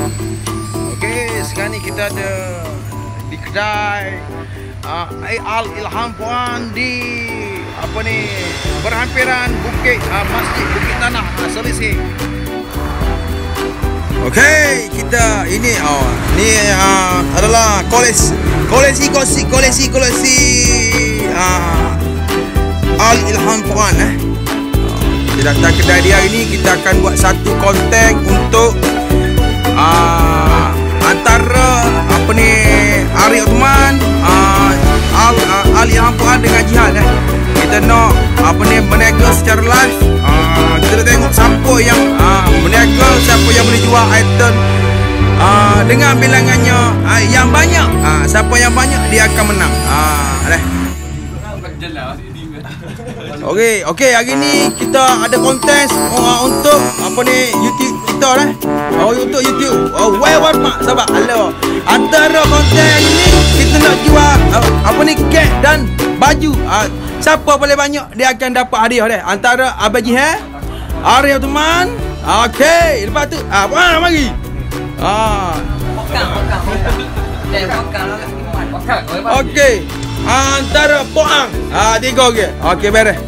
Okey, sekarang ni kita ada di kedai Al-Ilham Puan di berhampiran Bukit Masjid Bukit Tanah Selisih. Okey, kita ini adalah koleksi Al-Ilham Puan. Kita datang kedai dia hari ni, kita akan buat satu konten untuk antara Arif Uthman, Al-Ilham Puan dengan Jihan. Kita nak berniaga secara live. Kita nak tengok siapa yang berniaga, siapa yang boleh jual item dengan bilangannya yang banyak. Siapa yang banyak dia akan menang. Okey, hari ni kita ada kontes untuk YouTube kita untuk YouTube. Why mak sahabat. Hello. Antara konten hari ni kita nak jual kek dan baju. Siapa boleh banyak dia akan dapat hadiah dia. Antara Abang Jihan, Arif Uthman. Okey, lepas tu mari. Okey. Antara Poang. Tiga ke. Okey, beres.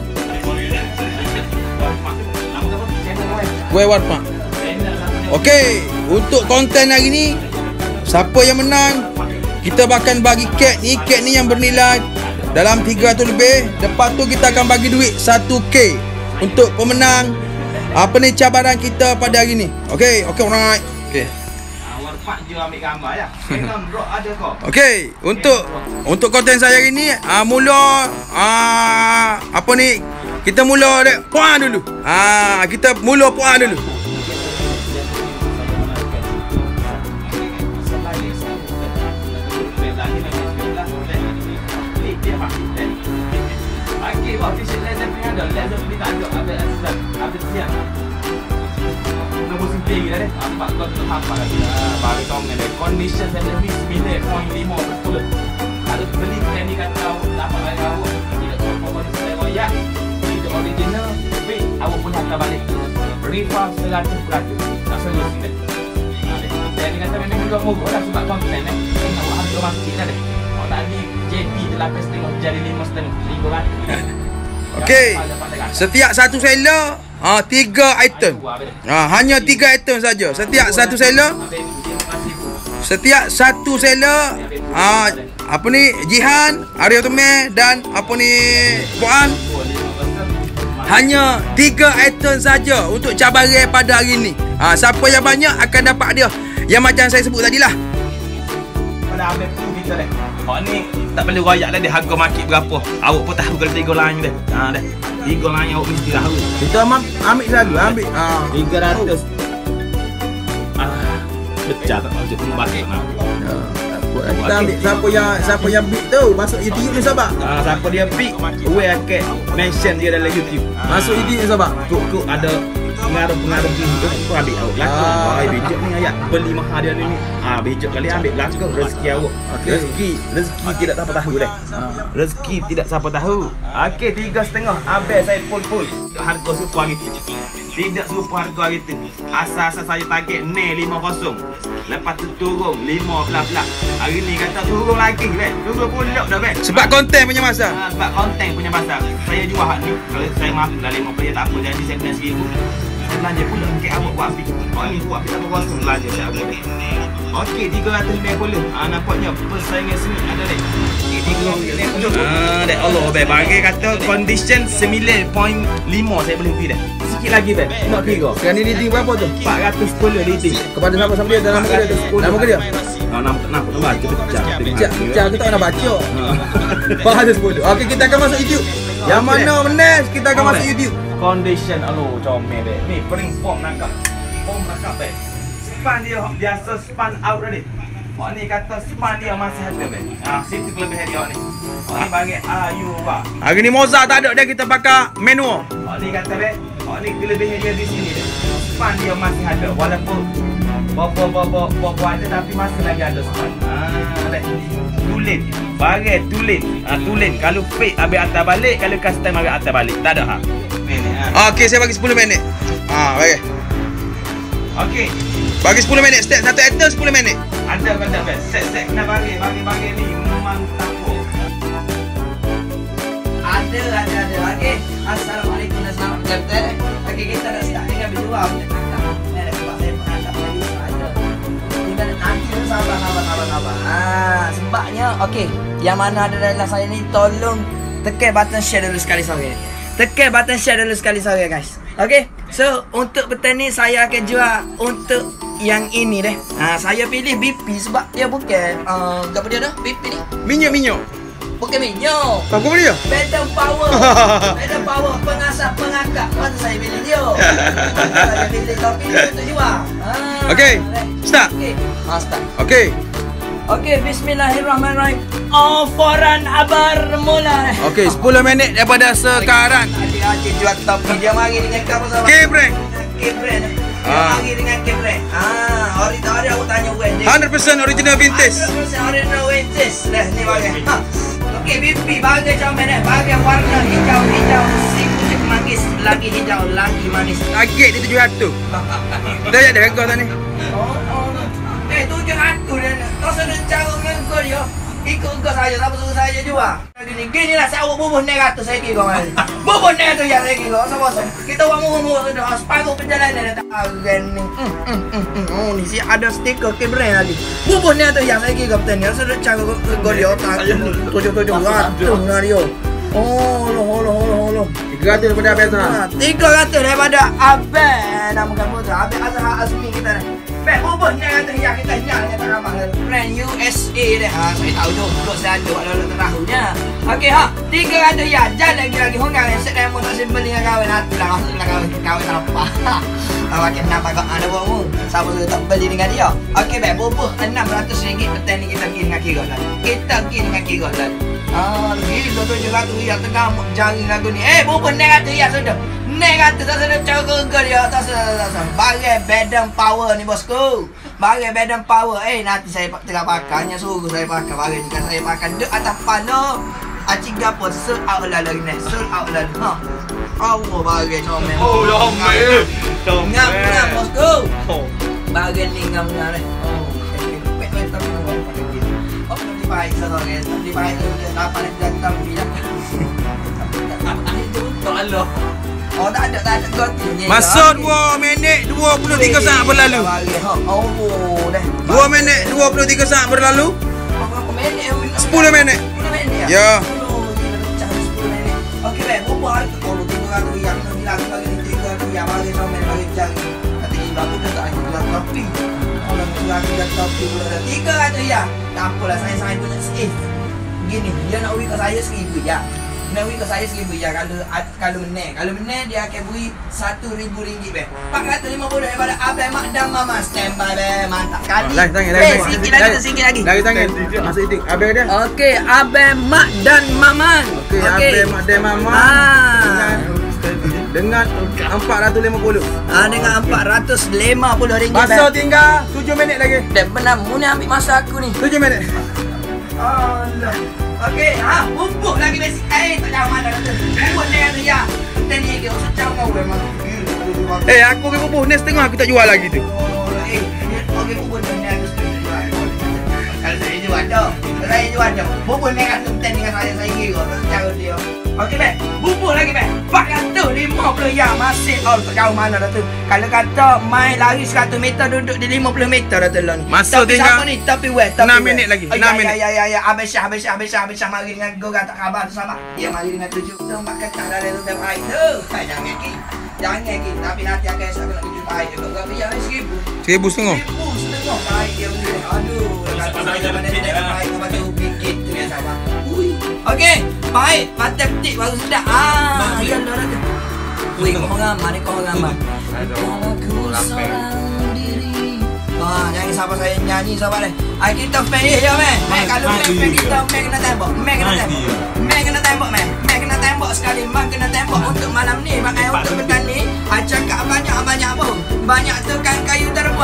Wewat Mak. Okey, untuk konten hari ni, siapa yang menang, kita akan bagi kek ni yang bernilai dalam 300 lebih. Lepas tu kita akan bagi duit 1K untuk pemenang cabaran kita pada hari ni. Okey, alright. Okey. Pak je ambil gambar ya. Memang drop ada kau. Okey, untuk konten saya hari ni mula kita mula Puan dulu. Kita mula Puan dulu. Condition saya lebih 9.5 betul. Kalau beli ni kata awak dapat balik awak tidak cukup saya royak. Tidak original tapi awak pun hantar balik. Refund 100%. Tak solusi dah. Saya ni kata memang dua moga dah sebab konten awak harga masih dah. Awak tadi JB 8.5 jadi 5.5. Okey. Setiap satu seller 3 item. Hanya 3 item saja. Setiap satu seller Jihan, Arif Uthman dan Puan, hanya 3 item saja untuk cabaran pada hari ni. Siapa yang banyak akan dapat dia. Yang macam saya sebut tadilah. Pada ambil tu kita dah. Hak ni tak perlu royak dah dia harga market berapa. Awak pun tahu kalau 3 lain dah. Dah. 3 lain awak mesti tahu. Kita ambil selalu 300. Pecah tak macam pun bakit nak. Kita ambil siapa yang big tu masuk YouTube ni sahabat. Siapa dia big, we akan mention dia dalam YouTube. Masuk YouTube ni sahabat. Kok ada pengaruh tu ambil awak belakang. Bijak ni ayat beli mahal dia ni. Bijak kali ambil belakang rezeki awak. Rezeki tidak siapa tahu dah. Rezeki tidak siapa tahu. Okey, 3.5 habis saya full. Harga super hari tu. Tidak serupa harga hari tu. Asal saya target ni 50. Lepas tu turun 15. Hari ni kata turun lagi turun pulak dah Sebab konten punya masa. Sebab konten punya masa. Saya jual hak ni. Kalau saya mampu dah 50 tak apa, jadi saya kena 1,000. Saya belanja pula kek awak buat api. Ni buat api tak apa belanja saya awak. Okey, 350. Nampaknya persaingan sini ada dah. 350. Allah bagi kata condition 9.5 saya boleh pergi dah. Sikit lagi nak kira. Sekarang ni leading berapa tu? 410 leading. Kepada siapa dia dalam nama dia? Nama ke dia? Nak baca Pecah kita nak baca. 410. Okey, kita akan masuk YouTube. Yang mana menes kita akan masuk YouTube. Condition comel deh. Ni pering form nakap. Form nakap deh. Span dia biasa span out ready. Mak ni kata span dia masih ada deh. Situ kelebihan dia ni. Mak ni bagi ayu pak. Hari ni Moza tak ada dia, kita pakai manual. Mak ni kata deh. Mak ni kelebihan dia di sini deh. Span dia masih ada walaupun Bobo ada tapi masih lagi ada span. Tulen. Bagai tulen. Tulen. Kalau fake habis atas balik, kalau custom habis atas balik. Tak ada hak. Okey, saya bagi 10 minit. Baik. Okey. Bagi 10 minit step satu item 10 minit. Ada best. Set kena bagi ni memang takut. Ada. Okey. Assalamualaikum dan selamat datang. Okey, kita dah start dengan berdua. Nanti sabar. Sebabnya okey, yang mana ada dalam saya ni tolong tekan button share dulu sekali sore. Tekan button share dulu sekali sore guys. Okey. So untuk petang ni saya akan jual untuk yang ini deh. Saya pilih BP sebab dia bukan apa dia dah? BP ni. Minyak. Bukan minyak. Apa dia? Bedam power. Bedam power pengasah pengangkat. Lepas tu saya pilih dia. Saya pilih kopi ni untuk jual. Okey. Start. Okey. Start. Okey. Okey, bismillahirrahmanirrahim. Foran abar mula. Okey, 10 minit daripada sekarang. Adik jual topi dia mari dengan kamu sama. K-brand. K-brand. Dia mari dengan K-brand. Hari awak tanya when. 100% original vintage. 100% original vintage. Dah ni bagi. Okey, BP bagai macam mana? Bagai warna hijau sikit manis, lagi hijau, lagi manis. Target dia 700. Dah ada harga tadi. 700 dia nak. Kau sudah cara dengan kau dia. Ikut kau saja, tak suruh saya jual. Gini lah, saya awak bubuh 900 saya kira kau ni. Bubuh 900 ya saya kira. Sama-sama. Kita orang murah-murah sudah. Separuh perjalanan dah tak ni. Oh ni si ada stiker K-brand lagi. Bubuh 900 ya saya kira kapten. Dia sudah cara kau dia otak. 700 lah dia. Oh, 300 daripada Abel sana. 300 daripada Abel. Nama kamu tu Abel Azhar Azmi kita ni. Bek bubur ni kata yang kita nyal kata ramah brand USA deh. Saya tahu tu duduk saya ada lalu terahunya. Okey 300 ya. Jangan lagi hongang yang set demo tak simple dengan kawan hati lah masuklah kawan apa. Makin nampak kau ada bohong. Siapa sudah tak beli dengan dia. Okey bek bubur RM600 petang ni kita pergi dengan kira lah. Kita pergi dengan kira lah. Gila tu 700 ya tengah jari lagu ni. Bubur 900 ya sudah. 900 tak sudah cara dia. Tak sudah. Bagai bedam power ni bosku. Bagai bedam power. Nanti saya tengah pakai. Hanya suruh saya pakai. Bagai jika saya pakai. Dek atas pala. Acik gapa. Sold out lalu ni. Sold out lalu. Allah bagai comel. Oh comel. Ngam bosku. Bagai ni ngam ni. Baik sebenarnya, di baik itu apa yang datang bilang. Itu Allah. Oh tak ada gotinya. Masuk 2 minit 23 saat berlalu. Dah. 2 minit 23 saat berlalu. Berapa minit? 10 minit. 10 minit ya. Okey baik, berapa kalau 300 yang bilang bagi 300 yang bagi sama bagi jang. Nanti baru dah tak ada kopi. Kalau 300 kopi dah 300 ya. Tak apalah saya punya sikit. Gini, dia nak beri ke saya 1000 ya. Nak beri ke saya 1000 ya kalau menang. Kalau menang dia akan beri RM1,000 be. 450 daripada Abang Mak dan Mama. Standby be. Mantap kali. Sikit lagi. Lagi tangan. Masuk itik. Abang dia. Okey, Abang Mak dan Mama. Okey, Abang Mak dan Mama. Dengan 450. Dengan RM450. Masa tinggal 7 minit lagi. Dan benar Muni ambil masa aku ni. 7 minit. Allah. Okey, bubuk lagi basic. Tak jauh mana kata. Bubuk ni ada ya. Kita ni ke secang kau memang. Aku ke bubuk ni setengah aku tak jual lagi tu. Okey, bubuk ni ada setengah jual. Kalau saya jual dah. Saya jual dah. Bubuk ni kan ten dengan saya kira. Cara dia. Okey baik, bubur lagi baik. 450 ya masih tak jauh mana dah tu. Kalau kata main lari 100 meter duduk di 50 meter dah tu lah ni. Masa tinggal ni tapi weh 6 minit lagi. 6 minit. Ya Habis Syah mari dengan gorang tak khabar tu sama. Dia mari dengan 7 tempat kata dah tu tempat air tu. Jangan lagi tapi nanti akan saya nak tunjuk air tu. Kau biar 1000. 1,500. 1,500 baik dia boleh. Aduh, kata saya mana dia baik kau tu bikin tu ya sama. Okey, baik. Mata petik baru sedap. Ya dah tu. Wih, kau ramai ni kau ramai. Kalau ku seorang diri. Jangan siapa saya nyanyi sahabat ni. Kita fan ya meh. Kalau fan kita meh kena tembak. Meh kena tembak sekali. Mak kena tembak untuk malam ni. Makai untuk petang ni. Cakap banyak pun. Banyak tu kan kayu terbuang.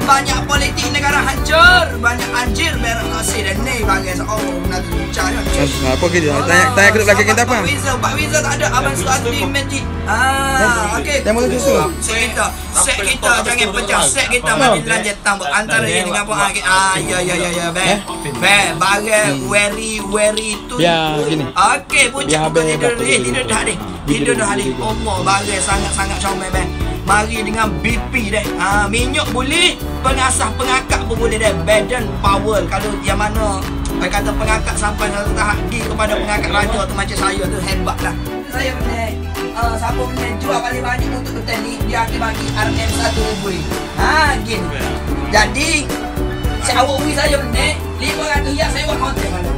banyak politik negara hancur, banyak anjir berak nasi dan ni bagi seorang nak bicara. Apa kita? Tanya kedua belakang kita apa? Pak Wiza tak ada abang Suazli magic. Okey. Temu susu. Set kita jangan pecah. Set kita mari lanjutkan antara ini dengan apa? Ya. Bagi very tu. Ya, gini. Okey, puncak tidur dah ni. Tidur dah ni. Omong bagi sangat-sangat comel Mari dengan BP deh. Minyak boleh, pengakak pun boleh deh. Badan power kalau yang mana kata pengakak sampai satu tahap pergi kepada pengakak raja tu macam saya tu hebat lah. Saya benar. Siapa benar jual paling banyak untuk hotel ni dia akan bagi RM 1,000. Gini. Jadi awak ui saya benar 500 ya saya buat konten mana.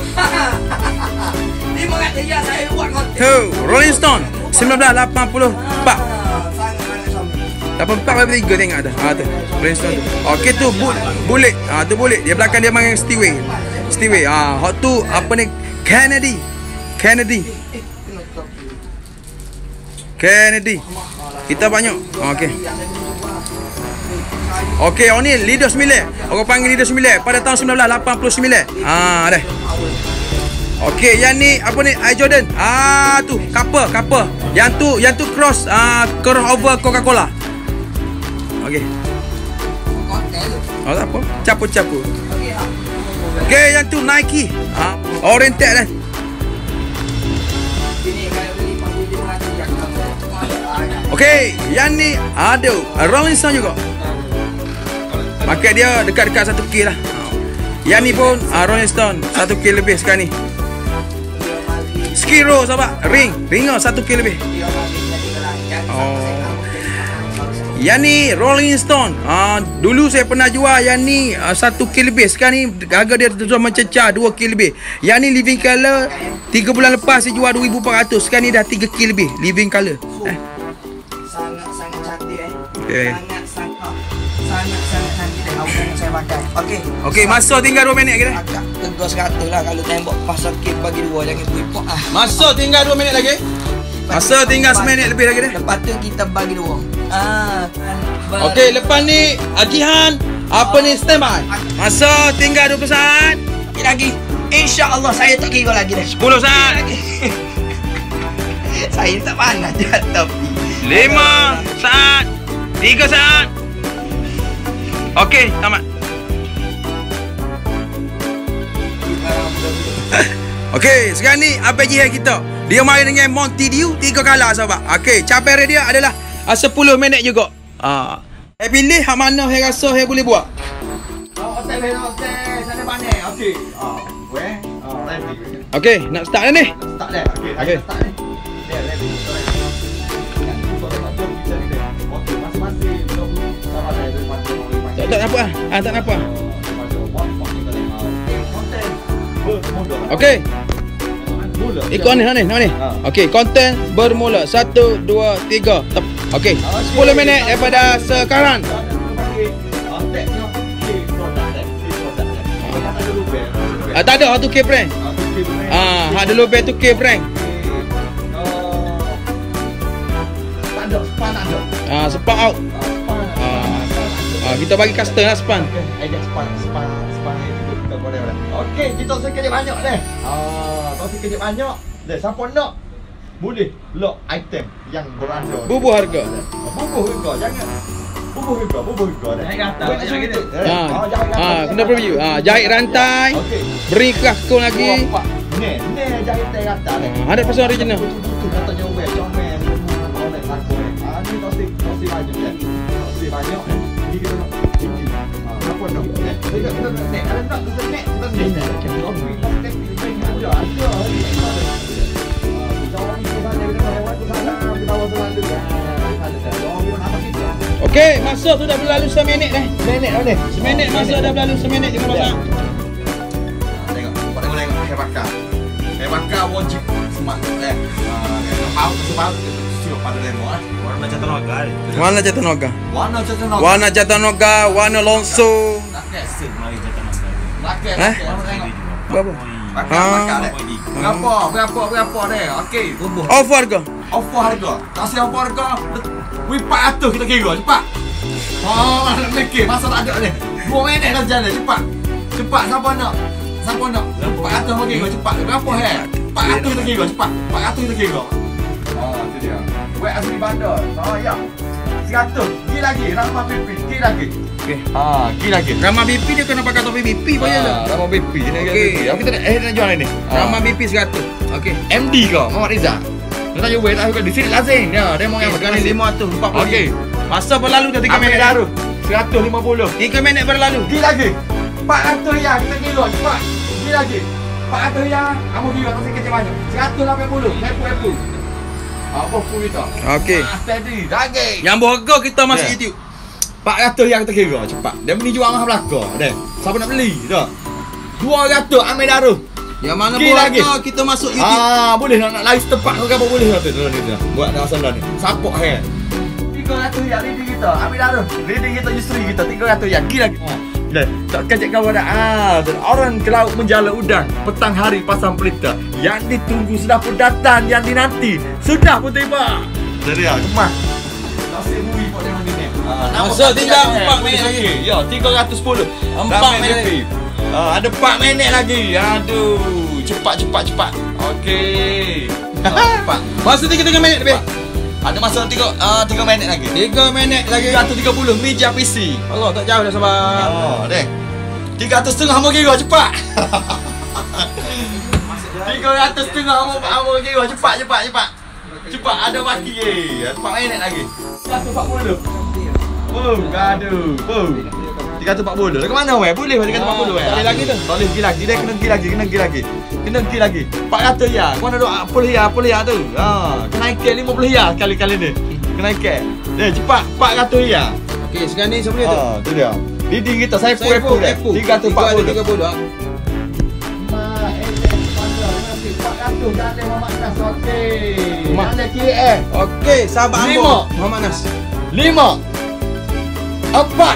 500 ya saya buat konten. Tu, Rolling Stone 1984. 84 berapa 3 tengok ada. Tu. Brainstorm tu. Okey tu bulik. Tu bulik. Dia belakang dia main Steway. Hot tu apa ni? Kennedy. Kita banyak. Okey, oh ni Leader 9. Orang panggil Leader 9 pada tahun 1989. Dah. Okey, yang ni apa ni? Air Jordan. Tu kapal. Yang tu cross over Coca-Cola. Okey. Tak apa. Capu. Okey, yang tu Nike. Oriented dah. Okey, yang ni ada Rolling Stone juga. Market dia dekat 1K lah. Yang ni pun Rolling Stone 1K lebih sekarang ni. Skiro sahabat, ringa 1K lebih. Yang ni Rolling Stone. Dulu saya pernah jual yang ni 1K lebih. Sekarang ni harga dia terus mencecah 2K lebih. Yang ni living color 3 bulan lepas saya jual 2,400. Sekarang ni dah 3K lebih living color. Sangat cantik Okay. Sangat cantik awak yang saya pakai. Okey, masa tinggal 2 minit lagi dah. Agak tegas kata lah kalau tembok pasal kip bagi 2 jangan buipok Masa tinggal 2 minit lagi. Masa tinggal 1 minit lebih lagi dah. Lepas tu kita bagi 2. Okey, lepas ni Agihan apa ni standby. Masa tinggal 20 saat. Lagi. InsyaAllah saya tak kira lagi dah. 10 saat. Saya tak pandai jatuh. 5 saat. 3 saat. Okey, tamat. Okey, sekarang ni apa jihad kita? Dia main dengan Monty Dew 3 kalah sahabat. Okey, capai dia adalah 10 minit juga. Saya pilih hak mana saya rasa saya boleh buat. Hotel sana mana? Okey. Okey, nak start dah ni. Start dah. Okey, start ni. Dia ready. Masing-masing 20 sama ada macam Tak apa ah. Tak apa. Okey. Ikut ni. Okey, konten bermula 1 2 3. Okey. 10 minit daripada sekarang. Tak ada 1K prank. Ada lebih 2K prank. Span out. Kita bagi custom lah span. Okey, kita sekejap banyak deh. Sekejap banyak. Siapa nak boleh lock item yang beranda. Bubuh harga. Jangan. Bubuh harga dah. Naik atas. Kena preview. Jahit rantai. Beri kakung lagi. Ni jahit rantai atas. 100% original. Katanya comel. Ni tosi banyak kan. Tosi banyak ni. Ni kita nak. Apa nak? Kita nak. Kalau nak kita nak. Okey, masa tu dah berlalu 1 minit dah. 1 minit masa dah berlalu 1 minit 15 saat. Tengok saya bakar wajib smart sebab sudah pada demo Warna Jatanoga, warna Lonso. Berapa? Berapa deh? Okey, Offer harga. Kasih offer harga. Wih 400 kita kira cepat. Nak fikir masa tak ada ni. 2 minit dah jalan cepat. Cepat siapa nak? 400 bagi kau cepat. Berapa 400 kita kira cepat. 400 kita kira. Tu dia. Wek asli bandar. Ya. 100. Gi lagi. Ramah pipi. Gi lagi. Okey. Gi lagi. Ramah BP dia kena pakai topi BP payah tu. Ramah pipi. Okey. Kita nak jual ni. Ramah BP 100. Okey. MD kau, Muhammad Rizal. Dia tanya weh tak di sini lazim. Ya, dia mau yang Sekarang ni 540. Okey. Masa berlalu dah 3 minit baru. 150. 3 minit berlalu. Gi lagi. 400 ya kita kira cepat. Gi lagi. 400 ya. Kamu kira tak sikit banyak. 180. Lepo. Apa pun kita. Okey. Steady. Lagi. Yang berharga kita masuk YouTube. 400 yang kita kira cepat. Dia beli jual mahal belaka. Dah. Siapa nak beli? Dah. 200 ambil darah. Yang mana Gi lagi. berharga kita masuk YouTube. Boleh nak lari setempat ke apa boleh tu. Buat dah asal dah ni. Sapok 300 ya leading kita. Ambil darah. Leading kita Yusri kita 300 ya. Gi lagi. Dah. Tak kejap kau dah. Orang ke laut menjala udang. Petang hari pasang pelita. Yang ditunggu sudah pun datang. Yang dinanti sudah pun tiba. Jadi ya, cuma nasi bui pun tengok ni. Masa tinggal 4 minit lagi. Ya, 310. 4 minit lagi. Ada 4 minit lagi. Aduh, cepat. Okey. 4. Masa 3 minit lebih. Ada masa 3 minit lagi. 3 minit lagi. 330 meja PC. Allah tak jauh dah sabar. Deh. 300 setengah mau kira cepat. 300 setengah mau kira cepat. Cepat ada baki 4 minit lagi. 140. Gaduh. 340. Ke mana weh? Boleh 340 weh. Boleh lagi tu. Boleh pergi lagi. Dia kena pergi lagi. 400 ya. Kau nak duk 40 ya tu. Kena ikat 50 ya kali ni. Kena ikat. Dia cepat 400 ya. Okey, sekarang ni siapa dia tu? Tu dia. Leading kita saya pun 340. 330. Okey, sahabat Ambo. Muhammad Nas. 5 4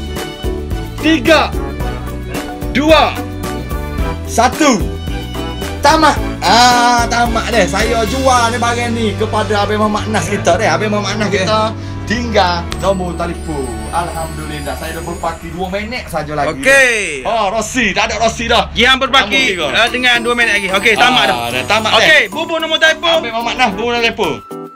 3 2 1 tamat. Tamat deh. Saya jual ni barang ni kepada Abang Muhammad Nas kita deh. Abang Muhammad Nas kita tinggal nombor telefon. Alhamdulillah saya dah berpaki 2 minit saja lagi. Okey. Rossi, tak ada Rossi dah. Yang berbaki dengan 2 minit lagi. Okey, tamat dah. Tamat dah. Okey, bubur nombor telefon. Abang Muhammad Nas nombor telefon.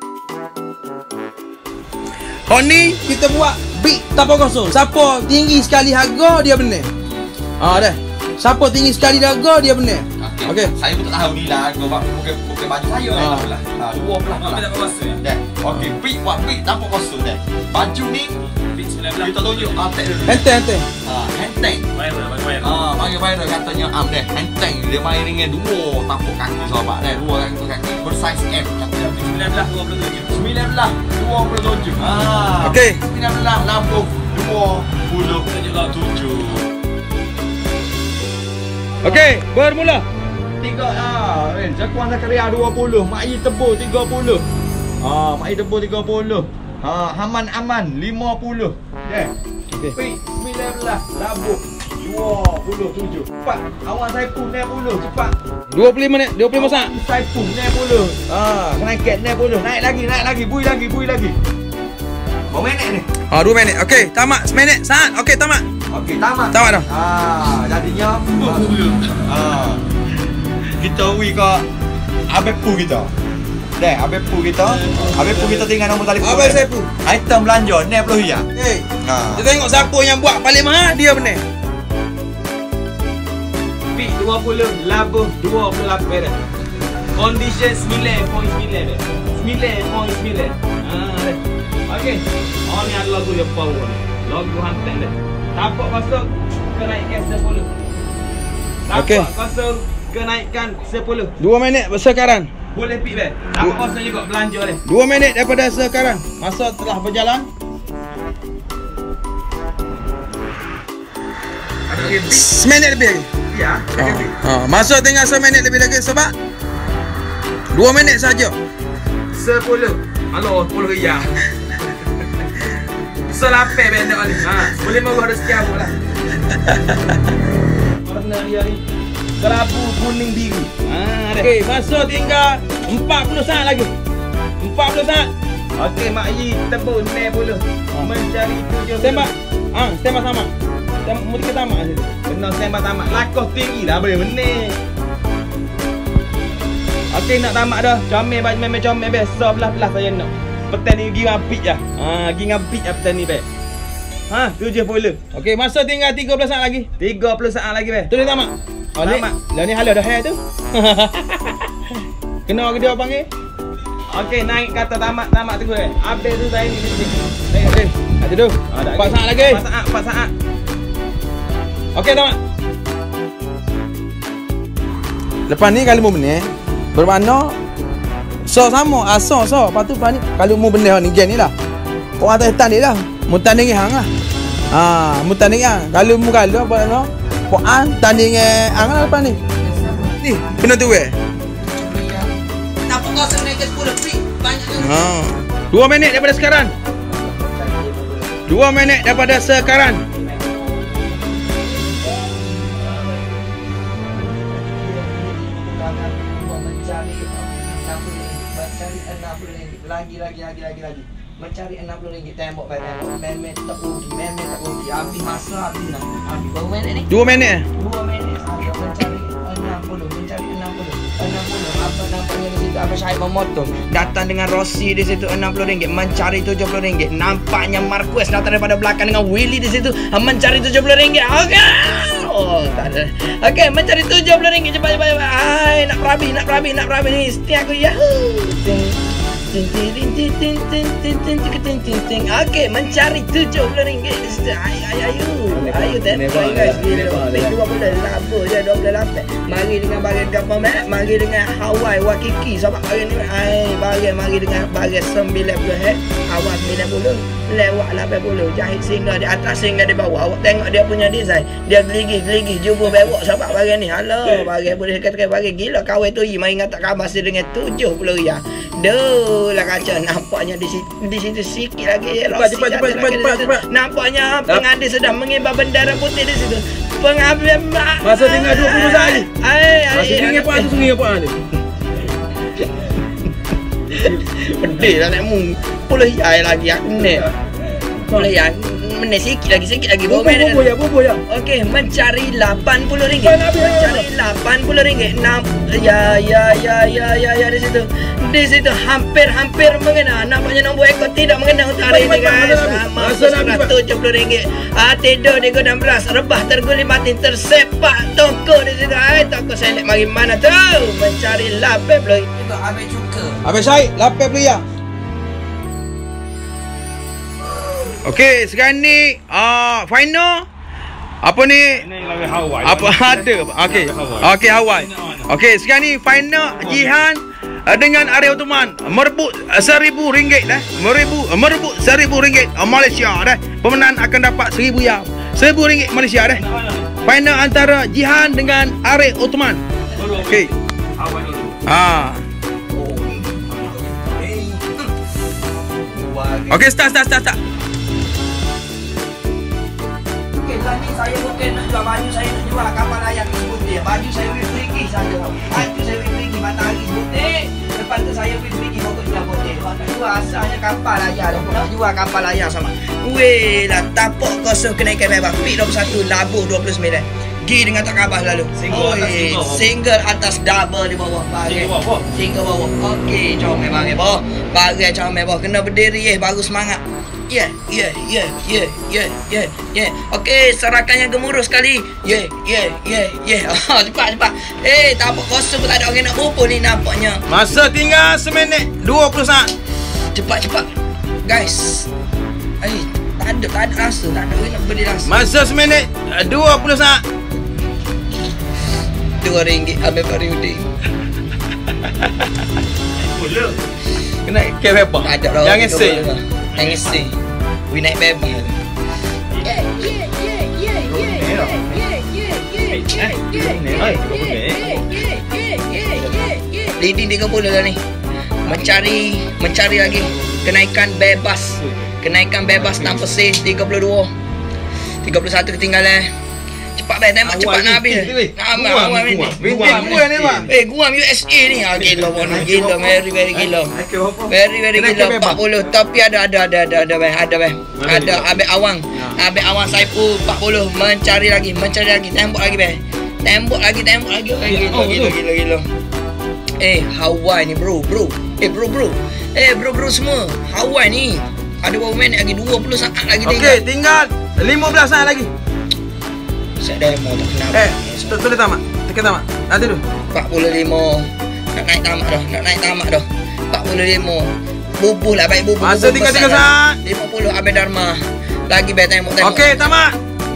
Ni kita buat big tanpa kosong. Siapa tinggi sekali harga dia benar. Dah. Siapa tinggi sekali harga dia benar. Okey. Saya pun tak tahu ni lah. Bukan baju saya lah. 12 Tapi tak berasa ya? dah. Okey, big buat big tanpa kosong dah. Baju ni Bit 19. kita tunjuk tek dulu. Enteng. Henteng. Bagi viral katanya deh. Henteng dia main dengan 2 tapak kaki sahabat dah. 2 kaki bersaiz M. 19, 27. 27. Okey. 19 lambung 20. Tunjuklah 7. Okey, bermula. 3 Jakuan Zakaria 20. Mak Yi Tebur 30. Mak Yi Tebur 30. Haman Aman 50. Okey. 19 Labuk 27. Cepat. Awak saya pun 60. Cepat. 20 minit, 20 masak. Saya pun 60. Kena ikat 60. Naik lagi. Bui lagi. Berapa minit ni? 2 minit. Okey, tamat. Seminit. Saat. Okey, tamat. Okey, tamat. Tamat dah. Jadinya kita wi ke Abepu kita. Abepu kita tinggal nombor telefon. Abang Saipu. Item belanja 60 ya. Kita tengok siapa yang buat paling mahal, dia benar. Bit 20, labuh 28 dah. Condition 9.9 dah. 9.9. Okey. Ni ada lagu yang power ni. Lagu hantar dah. Tapak kosong kenaikkan 10. Okey. Tapak kosong kenaikkan 10. 2 minit sekarang. Boleh pik dah. Tapak kosong juga belanja dah. 2 minit daripada sekarang. Masa telah berjalan. Seminit lebih lagi. Ya. Masa tinggal seminit lebih lagi sebab 2 minit saja. 10. Halo, 10 ya. Selape benda ni. Boleh mau rezeki aku lah. Warna dia ni kelabu kuning biru. Okey, masa tinggal 40 saat lagi. 40 saat. Okey, Mak Yi tebun 90. Mencari 70. Tembak. Tembak sama. Mau kita sama situ. Kena tembak tamat. Lakoh tinggi lah boleh menit. Okey, nak tamat dah. Comel baju memang comel biasa belah-belah saya nak. Petan ni pergi ngapit lah. Pergi ngapit lah petan ni be. 70. Okey, masa tinggal 30 saat lagi. 30 saat lagi be. Tu dia tamat. Tamat. Lah ni halau dah hair tu. Kena ke dia panggil? Okey, naik kata tamat tu be. Habis tu saya ni. Okey. Ada tu. 4 saat lagi. 4 saat. Okey, tamat. Lepas ni kalau mau benih, bermakna sama so. Lepas tu lepas ni kalau mau benih ni gen ni lah. Orang atas tan dia lah. Mu tanding hang lah. Mu tanding hang. Kalau mu kalau apa no? Puan tanding hang lah lepas ni. Ni, kena tu Nampak kau senang ke 10 free. Banyak 2 minit daripada sekarang. 2 minit daripada sekarang. Lagi. Mencari RM60 tembok memet tak rugi, habis masa habis berapa minit ni? 2 minit. 2 minit saja mencari 60 apa nampaknya di situ Abang Syahid memotong datang dengan Rossi di situ RM60 mencari RM70 nampaknya Marquez datang daripada belakang dengan Willy di situ mencari RM70 tak ada. Okey, mencari RM70 cepat. Ai, nak perabi ni setiap aku yahoo. Okey, mencari RM70 di situ. Ayo tembak guys. Dua bulan labo je 28. Mari dengan bagian government, mari dengan Hawaii Wakiki sebab hari ni mari dengan bagian 90 head, awal 90, lewat 80. Jahit singa di atas, singa di bawah. Awak tengok dia punya design. Dia geligih jubur bewok sebab bagian ni. Halo, bagian boleh katakan bagian gila kawin tu mari ngata khabar dengan RM70. Duh, lah kaca nampaknya di situ sikit lagi. Cepat. Nampaknya pengadil sedang mengibar bendera putih di situ. Pengambil Masa tinggal 20 saat lagi. Masih tinggal apa tu sungai apa ni? Pedih lah nak mung. Puluh lagi aku ni. Puluh menit sikit lagi Bobo ya. Okey, mencari RM80. Mencari RM80. Ya di situ hampir mengena. Nampaknya nombor ekor tidak mengena untuk hari ini guys. RM170. Tidur di gudang beras, rebah terguling mati, tersepak toko di situ. Toko selek mari mana tu? Mencari RM80. Itu habis cuka. Habis Syahid, RM80 ya. Okey, sekarang ni final apa ni? Ini lawan Hawaii. Apa ada? Okey, Hawaii. Okey, sekarang ni final Jihan dengan Arif Uthman merebut RM1,000 dah. Merebut RM1,000 Malaysia dah. Pemenang akan dapat RM1,000 Malaysia dah. Final antara Jihan dengan Arif Uthman. Okey. Hawaii dulu. Okey, start. Ni saya bukan nak jual baju, saya nak jual kapal layar tersebut dia. Baju saya pergi saja. Baju saya pergi matahari putih. Lepas tu saya pergi pokok jual putih. Nak jual asalnya kapal layar. Nak jual kapal layar sama. Weh lah, tapok kosong kenaikan bebas. P21 labu 29. Gi dengan tak khabar lalu. Single atas double di bawah. Single bawah. Okey, comel bagi bawah. Bagi comel bawah. Kena berdiri baru semangat. Yeah. Okey, serakan yang gemuruh sekali. Yeah. Cepat. Tapak kosong pun tak ada orang nak berapa ni nampaknya. Masa tinggal 1 minit 20 saat. Cepat. Guys. Tak ada rasa. Tak ada orang nak beri rasa. Masa 1 minit 20 saat. RM2 ambil periudik. Mula. Kena ke berapa? Tak ada Yang ngisi. Yang ngisi. We naik bebas. Leading 30 dah ni. Mencari lagi. Kenaikan bebas tanpa C 32. 31 ketinggalan. cepat bang. Tembak cepat nak habis. Awal ni. Gua ni bang. Guam USA ni. Gila mana gila. Very gila. Very gila. 40 tapi ada bang. Ada Abek Awang. Abek Awang Saipul 40 mencari lagi. Tembak lagi bang. Tembak lagi. Gila. Hawaii ni bro. Bro semua. Hawaii ni. Ada berapa minit lagi? 20 saat lagi tinggal. Okey, tinggal 15 saat lagi. Saya demo tak kenapa. Tulis tamat. Tekan tamat. Nanti tu. 45. Nak naik tamat dah. 45. Bubuh lah baik bubuh. Masa tinggal 3 saat. 50 Abel Dharma. Lagi baik tembak. Okey, tamat.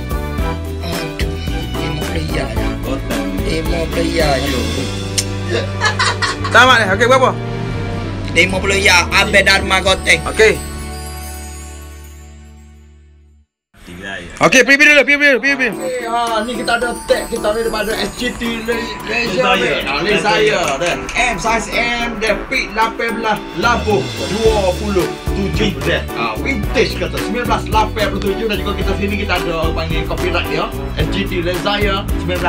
Aduh. 5 player je. Tamat dah. Okey, berapa? 50 ya Abel Dharma Goteng. Okey. Okey, preview dulu. Ni kita ada tag kita ni daripada SGT Lezaya dah. M size M dia pick 18 labuh 27 dah. Vintage kata 1987 dan juga kita sini kita ada panggil copyright dia. SGT Lezaya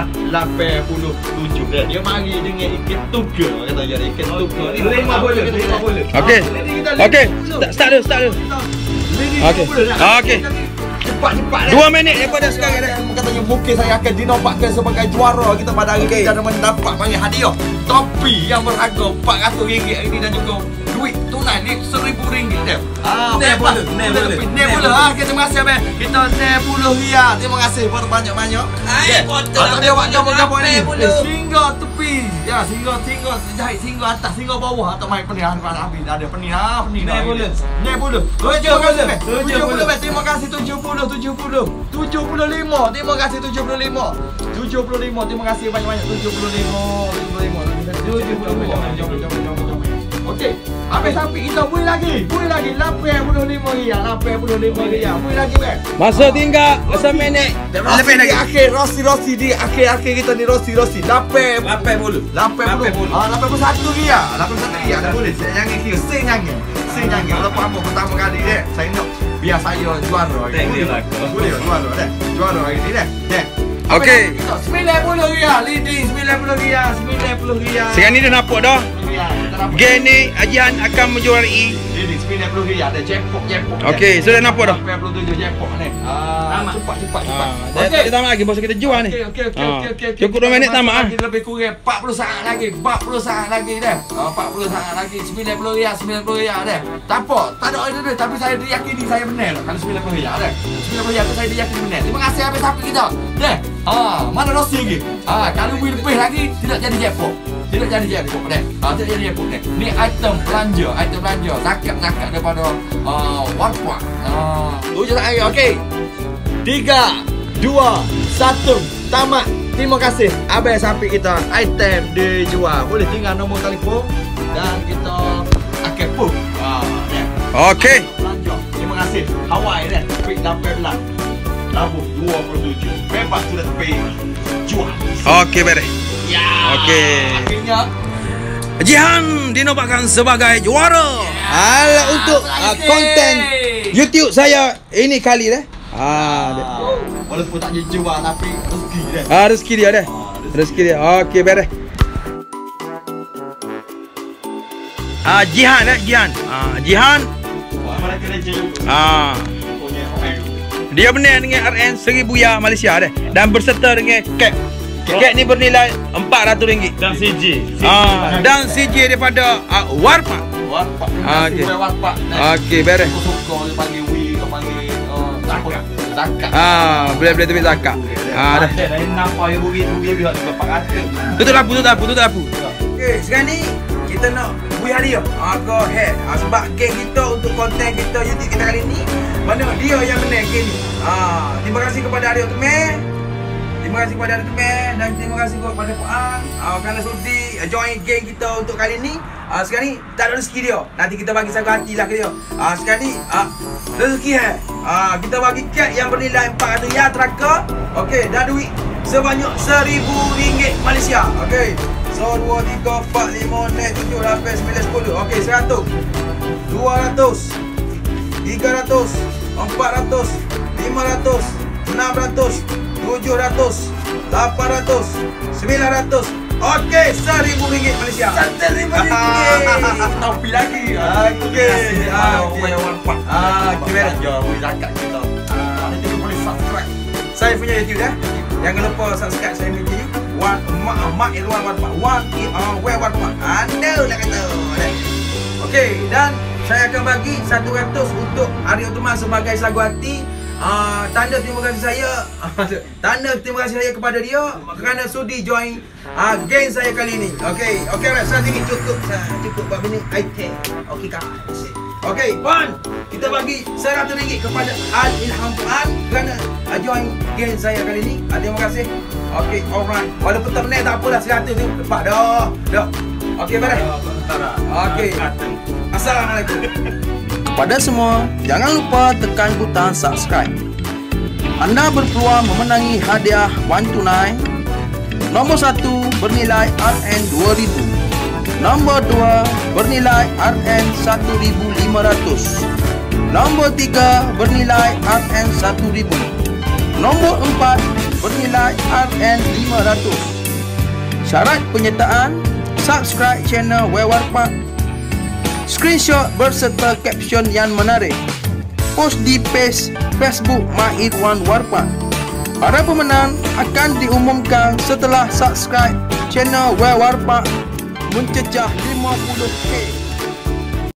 1987 dah. Dia mari dengan ikat tuga kata jadi ikat tuga. Ni 50. Okey. Start dulu. Okey. Cepat 2 minit daripada sekarang dah. Katanya mungkin saya akan dinobatkan sebagai juara kita pada hari ini dan mendapat banyak hadiah. Topi yang berharga RM400 ini dan juga duit tunai ni RM1,000 dia. Boleh. Terima kasih abang. Kita RM10. Terima kasih banyak-banyak. Atau dia buat gambar-gambar ni. Singgah tepi. Ya, singgah jahit singgah atas, singgah bawah atau main penihan habis ada penihan. Boleh. 70. Terima kasih 75. Terima kasih 75. Terima kasih banyak-banyak 75. Okey. Habis sampai kita boleh lagi. RM85. Boleh lagi bang. Masa tinggal 1 minit. Lebih lagi. Akhir Rossi di akhir kita ni Rossi. 80. 81 ria. Dah boleh. Saya jangan kira. Saya jangan. Walaupun apa pertama kali dia. Saya nak biar saya juara. Boleh juara hari ni dah. Okey. 90 ria. Leading 90 ria. Sekarang ni dah nampak dah. Game ni Ajian akan menjuarai. Ini 90 ria ada jackpot. Okey, sudah nampak dah. 87 jackpot ni. Cepat. Okey, tamat lagi pasal kita jual ni. Okey. Cukup 2 minit tamat ah. Lebih kurang 40 saat lagi. 40 saat lagi dah. 40 saat lagi 90 ria dah. Tak apa, tak ada idea tapi saya diyakini saya benar kalau 90 ria dah. 90 ria tu saya diyakini benar. Terima kasih habis sampai kita. Dah. Mana Rossi lagi? Kalau lebih lagi tidak jadi jackpot. Tidak jadi jackpot dah. Ni item belanja. Zakat daripada Warpak. Tu je saya. Okey. 3, 2, 1 tamat. Terima kasih. Abang sampai kita item dijual. Boleh tinggal nombor telefon dan kita akan book. Okey. Belanja. Terima kasih. Hawaii dah. Pick 18. Labuh 27. Bebas sudah tepi. Jual. Okey, beres. Ya. Okey. Akhirnya Jihan dinobatkan sebagai juara. Alah untuk konten YouTube saya ini kali dah. Walaupun tak jadi jual tapi rezeki dia. Rezeki dia dah. Rezeki dia. Okey, beres. Jihan. Jihan. Mana kena jual. Dia benar dengan RN RM1,000 Malaysia dah dan berserta dengan kek. Kek ni bernilai RM400 Dan CJ. dan CJ daripada Warpak. Okey. Warpak. Okey, beres. Suka dia panggil Wii, dia panggil zakat. Boleh tepi zakat. Dah. Dah nampak ya rugi biar 400. Tutup lampu. Okey, sekarang ni kita nak bui hadiah. Go ahead. Sebab geng kita untuk konten kita YouTube kita kali ni, mana dia yang menang geng ni. Terima kasih kepada Aryo Temen. Terima kasih kepada Aryo Temen dan terima kasih kepada Puan kerana sudi join geng kita untuk kali ni. Sekarang ni tak ada rezeki dia. Nanti kita bagi satu hati lah ke dia. Sekarang ni rezeki kita bagi kad yang bernilai RM400 ya teraka. Okey, dan duit sebanyak RM1,000 Malaysia. Okey. So 2, 3, 4, 5, 6, 7, 8, 9, 10. Okey, 100, 200, 300, 400, 500, 600, 700, 800, 900. Okey, RM1,000 Malaysia. RM1,000. Tapi lagi. Okey. Kira jauh zakat kita. Ada juga boleh subscribe. Saya punya YouTube dah. Jangan lupa subscribe saya punya YouTube. Mak Irwan Warpak. Warpak. Anda nak kata. Okey, dan saya akan bagi 100 untuk Ari Ottoman sebagai sagu hati. Tanda terima kasih saya kepada dia kerana sudi join geng saya kali ini. Okey, right, saya tinggi cukup buat benda item. Okey guys. Okey, Puan, kita bagi RM100 kepada Al Ilham Puan kerana join geng saya kali ini. Terima kasih. Okey, alright. Walaupun tak naik tak apalah, RM100 tu lepas dah. Okey, baik. Okey. Assalamualaikum. Kepada semua, jangan lupa tekan butang subscribe. Anda berpeluang memenangi hadiah wang tunai. Nombor 1 bernilai RM2,000. Nombor 2 bernilai RM1,500. Nombor 3 bernilai RM1,000. Nombor 4 bernilai RM500. Syarat penyertaan: subscribe channel Warpak, screenshot berserta caption yang menarik, post di page Facebook Mak Irwan Warpak. Para pemenang akan diumumkan setelah subscribe channel Warpak mencecah 50K.